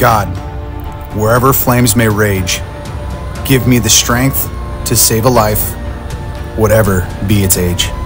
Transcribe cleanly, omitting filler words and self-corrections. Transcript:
God, wherever flames may rage, give me the strength to save a life, whatever be its age.